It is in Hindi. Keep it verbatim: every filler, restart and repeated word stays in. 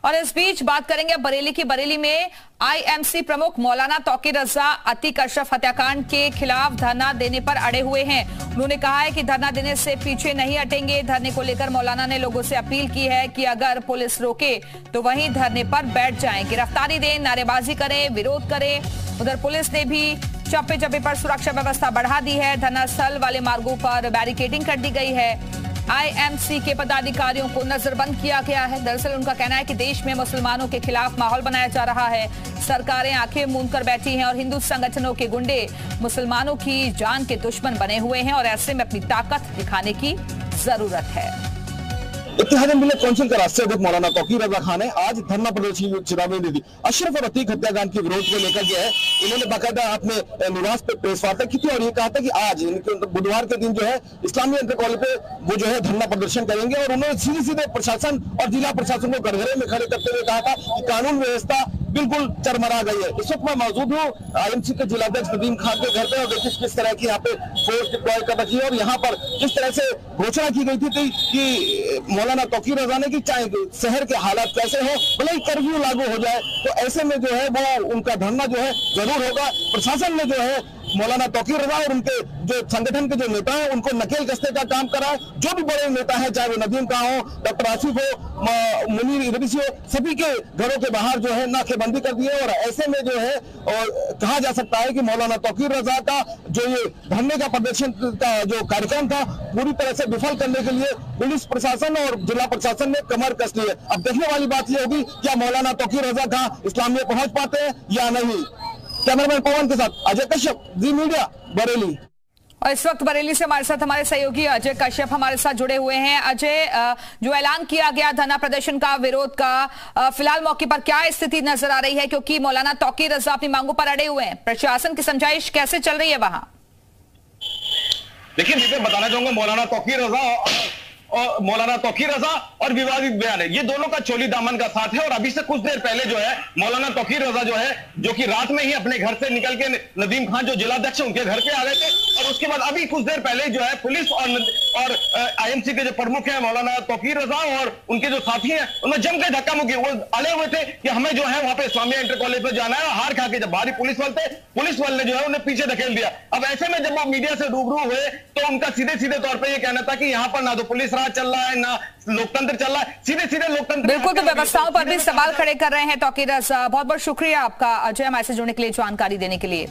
और इस बीच बात करेंगे बरेली की। बरेली में आईएमसी प्रमुख मौलाना तौकीर रजा अतीक अशरफ हत्याकांड के खिलाफ धरना देने पर अड़े हुए हैं। उन्होंने कहा है कि धरना देने से पीछे नहीं हटेंगे। धरने को लेकर मौलाना ने लोगों से अपील की है कि अगर पुलिस रोके तो वहीं धरने पर बैठ जाएं, गिरफ्तारी दें, नारेबाजी करें, विरोध करें। उधर पुलिस ने भी चप्पे चप्पे पर सुरक्षा व्यवस्था बढ़ा दी है। धरना स्थल वाले मार्गों पर बैरिकेडिंग कर दी गई है। आईएमसी के पदाधिकारियों को नजरबंद किया गया है। दरअसल उनका कहना है कि देश में मुसलमानों के खिलाफ माहौल बनाया जा रहा है। सरकारें आंखें मूंद कर बैठी हैं और हिंदू संगठनों के गुंडे मुसलमानों की जान के दुश्मन बने हुए हैं और ऐसे में अपनी ताकत दिखाने की जरूरत है। इत्तेहाद मिल्लत काउंसिल का राष्ट्रीय अध्यक्ष मौलाना तौकीर रजा खान ने आज धरना प्रदर्शन चेतावनी दी। अशरफ और अतीक हत्याकांड के विरोध को लेकर जो है इन्होंने बाकायदा अपने निवास पे प्रेस वार्ता की थी और ये कहा था कि आज बुधवार के दिन जो है इस्लामी इंटर कॉलेज पे वो जो है धरना प्रदर्शन करेंगे। और उन्होंने सीधे सीधे प्रशासन और जिला प्रशासन को कटघरे में खड़े करते हुए कहा था कि कानून व्यवस्था बिल्कुल चरमरा गई है। इस वक्त मैं मौजूद हूँ आईएमसी के जिलाध्यक्ष नदीम खान के घर पे और देखिए किस तरह की यहाँ पे फोर्स डिप्लॉय कर रखी है और यहाँ पर किस तरह से घोषणा की गई थी कि मौलाना तौकीर रजा ने कि चाहे शहर के हालात कैसे हो, भले ही कर्फ्यू लागू हो जाए तो ऐसे में जो है वो उनका धरना जो है जरूर होगा। प्रशासन ने जो है मौलाना तौकीर रजा और उनके जो संगठन के जो नेता हैं उनको नकेल कसने का काम करा है। जो भी बड़े नेता हैं, चाहे वो नदीम का हो, डॉक्टर आसिफ हो, मुनीर इदरीसी हो, सभी के घरों के बाहर जो है नाकेबंदी कर दी है। और ऐसे में जो है और कहा जा सकता है कि मौलाना तौकीर रजा का जो ये धरने का प्रदर्शन का जो कार्यक्रम था पूरी तरह से विफल करने के लिए पुलिस प्रशासन और जिला प्रशासन ने कमर कस ली है। अब देखने वाली बात यह होगी क्या मौलाना तौकीर रजा कहाँ इस्लामिया पहुंच पाते हैं या नहीं। कैमरामैन पवन के साथ अजय कश्यप, जी मीडिया, बरेली। और इस वक्त बरेली से हमारे साथ हमारे सहयोगी अजय कश्यप हमारे साथ जुड़े हुए हैं। अजय, जो ऐलान किया गया धरना प्रदर्शन का, विरोध का, फिलहाल मौके पर क्या स्थिति नजर आ रही है, क्योंकि मौलाना तौकीर रजा अपनी मांगों पर अड़े हुए हैं। प्रशासन की समझाइश कैसे चल रही है वहां? देखिए, देखिए बताना चाहूंगा मौलाना तौकीर रजा और मौलाना तौकीर रजा और विवादित बयान है, ये दोनों का चोली दामन का साथ है। और अभी से कुछ देर पहले जो है मौलाना तौकीर रजा जो है जो कि रात में ही अपने घर से निकल के नदीम खान जो जिलाध्यक्ष है उनके घर पे आ गए थे और उसके बाद अभी कुछ देर पहले जो है पुलिस और और आईएमसी के जो प्रमुख हैं मौलाना तौकीर रजा और उनके जो साथी हैं उनमें जम के धक्का मुक्की, वो अड़े हुए थे कि हमें जो है वहां पे इस्लामिया इंटर कॉलेज पे जाना है। और हार खा के जब भारी पुलिस बल थे, पुलिस बल ने जो है उन्हें पीछे धकेल दिया। अब ऐसे में जब वो मीडिया से रूबरू हुए तो उनका सीधे सीधे तौर पर यह कहना था कि यहाँ पर ना तो पुलिस राज चल रहा है ना लोकतंत्र चल रहा है, सीधे सीधे लोकतंत्र। बिल्कुल, तो व्यवस्थाओं पर भी सवाल खड़े कर रहे हैं तौकीर रजा। बहुत बहुत शुक्रिया आपका अजय, हमारे से जुड़ने के लिए, जानकारी देने के लिए।